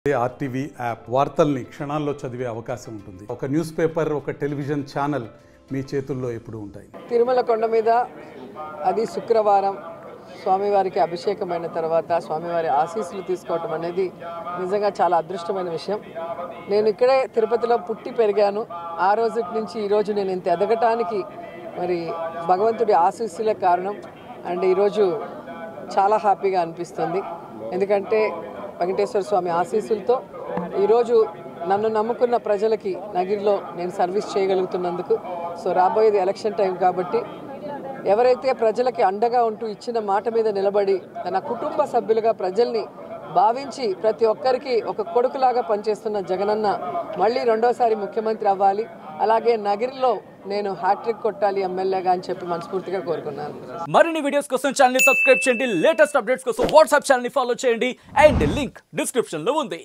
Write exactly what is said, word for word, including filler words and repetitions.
RTV app వార్తల్ని క్షణాల్లో చదివే అవకాశం ఉంటుంది. ఒక న్యూస్ పేపర్, ఒక టెలివిజన్ ఛానల్ మీ చేతుల్లో ఎప్పుడూ ఉంటాయి. తిరుమల కొండ మీద అది శుక్రవారం స్వామివారికి అభిషేకమైన తర్వాత స్వామివారి ఆశీస్సులు తీసుకోవటం అనేది నిజంగా చాలా అదృష్టమైన విషయం. నేను ఇక్కడే తిరుపతిలో పుట్టి పెరిగాను. ఆ రోజు నుంచి ఈరోజు నేను ఇంత ఎదగటానికి మరి భగవంతుడి ఆశీస్సులే కారణం. అండ్ ఈరోజు చాలా హ్యాపీగా అనిపిస్తుంది. ఎందుకంటే వెంకటేశ్వర స్వామి ఆశీస్సులతో ఈరోజు నన్ను నమ్ముకున్న ప్రజలకి నగిరిలో నేను సర్వీస్ చేయగలుగుతున్నందుకు. సో రాబోయేది ఎలక్షన్ టైం కాబట్టి ఎవరైతే ప్రజలకి అండగా ఉంటూ ఇచ్చిన మాట మీద నిలబడి తన కుటుంబ సభ్యులుగా ప్రజల్ని భావించి ప్రతి ఒక్కరికి ఒక కొడుకులాగా పనిచేస్తున్న జగనన్న మళ్ళీ రెండోసారి ముఖ్యమంత్రి అవ్వాలి. అలాగే నగిరిలో నేను హ్యాట్రిక్ కొట్టాలి ఎమ్మెల్యేగా అని చెప్పి మనస్ఫూర్తిగా కోరుకున్నాను. మరిన్ని వీడియోస్ కోసం ఛానల్ ని సబ్స్క్రైబ్ చేయండి. లేటెస్ట్ అప్డేట్స్ కోసం వాట్సాప్ ఛానల్ ని ఫాలో చేయండి. అండ్ లింక్ డిస్క్రిప్షన్ లో ఉంది.